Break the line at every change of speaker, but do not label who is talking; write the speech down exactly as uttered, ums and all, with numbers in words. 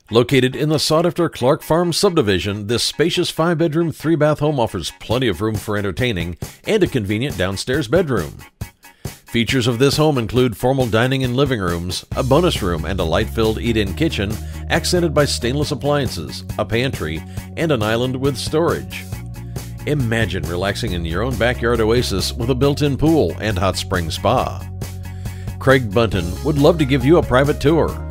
Located in the sought-after Clark Farms Subdivision, this spacious five-bedroom, three-bath home offers plenty of room for entertaining and a convenient downstairs bedroom. Features of this home include formal dining and living rooms, a bonus room, and a light-filled eat-in kitchen accented by stainless appliances, a pantry, and an island with storage. Imagine relaxing in your own backyard oasis with a built-in pool and hot spring spa. Craig Buntin would love to give you a private tour.